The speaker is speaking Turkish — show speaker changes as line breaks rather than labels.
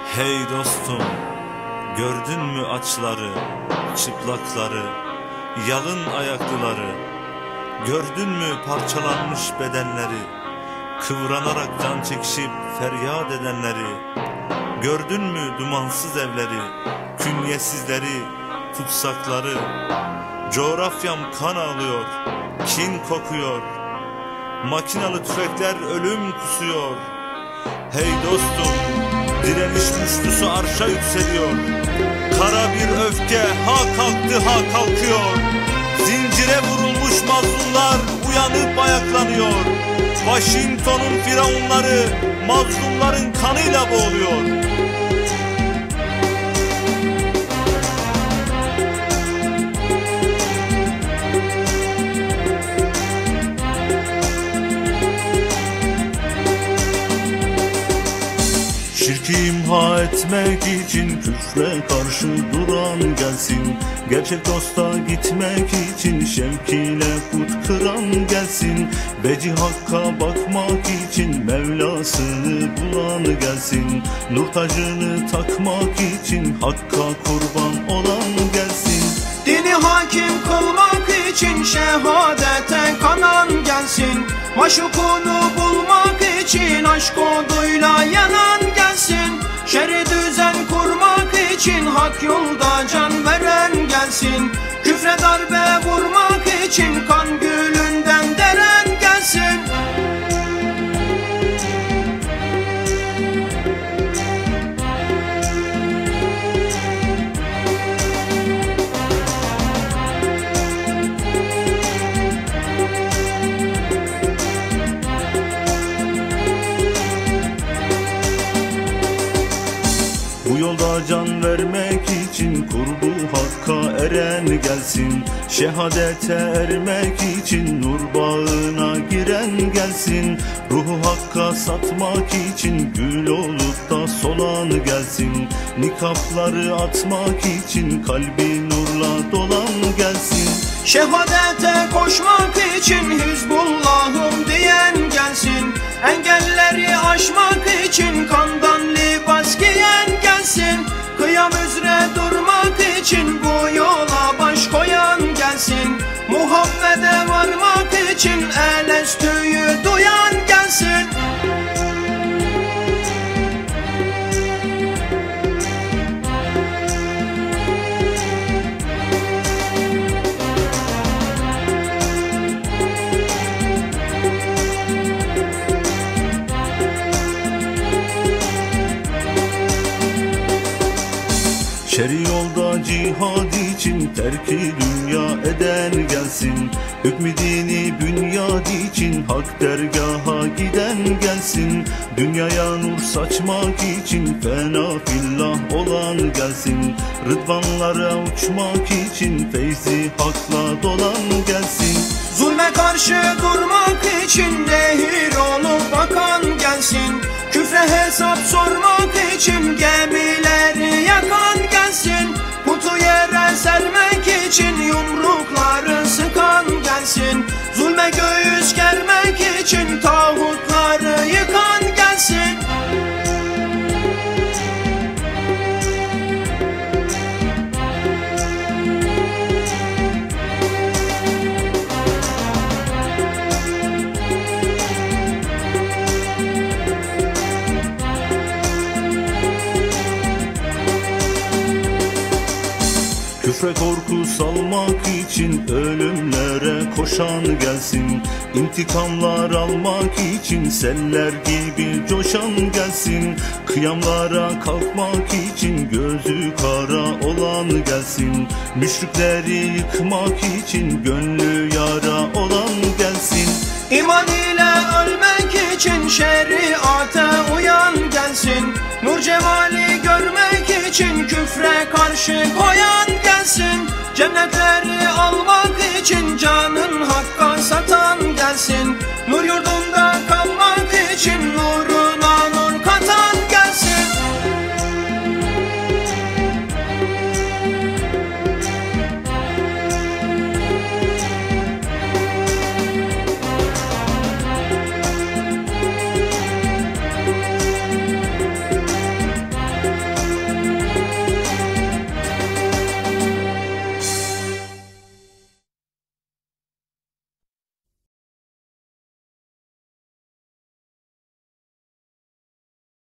Hey dostum, gördün mü açları, çıplakları, yalın ayaklıları? Gördün mü parçalanmış bedenleri, kıvranarak can çekişip feryat edenleri? Gördün mü dumansız evleri, künyesizleri, tutsakları? Coğrafyam kan ağlıyor, kin kokuyor, makinalı tüfekler ölüm kusuyor. Hey dostum, direniş muştusu arşa yükseliyor. Kara bir öfke ha kalktı ha kalkıyor. Zincire vurulmuş mazlumlar uyanıp ayaklanıyor. Washington'un firavunları mazlumların kanıyla boğuluyor. Şirki imha etmek için küfre karşı duran gelsin. Gerçek dosta gitmek için şevkiyle put kıran gelsin. Beci hakka bakmak için Mevlasını bulan gelsin. Nur tacını takmak için hakka kurban olan gelsin.
Dini hakim kılmak için şehadete kanan gelsin. Maşukunu bulmak için aşk oduyla yanan gelsin. Şer'i düzen kurmak için hak yolda can veren gelsin. Küfre darbe vurmak için kan gülünden deren gelsin.
Bu yolda can vermek için kurbu hakka eren gelsin. Şehadete ermek için nur bağına giren gelsin. Ruhu hakka satmak için gül olup da solan gelsin. Nikapları atmak için kalbi nurla dolan gelsin.
Şehadete koşmak için Hizbullah'ım diyen gelsin. Engelleri aşmak için kandan libas giyen gelsin. Kıyam üzere durmak için bu yola baş koyan gelsin. Muhabbete varmak için Elestü'yü duyan gelsin.
Şer'i yolda cihad için terki dünya eden gelsin. Hükmü dini bünyad için hak dergaha giden gelsin. Dünyaya nur saçmak için fena fillah olan gelsin. Rıdvanlara uçmak için feyzi hakla dolan gelsin.
Zulme karşı durmak için nehir olup bakan gelsin. Küfre hesap sormak için gemileri yakan gelsin. Putu yere sermek için yumrukları sıkan gelsin. Zulme göğüs germek için tağutları yıkan gelsin.
Küfre korku salmak için ölümlere koşan gelsin. İntikamlar almak için seller gibi coşan gelsin. Kıyamlara kalkmak için gözü kara olan gelsin. Müşrikleri yıkmak için gönlü yara olan gelsin.
İman ile ölmek için şeriate uyan gelsin. Nur cemali görmek için küfre karşı koyan gelsin. Cennetleri almak için canın hakka satan gelsin. Nur yurdunda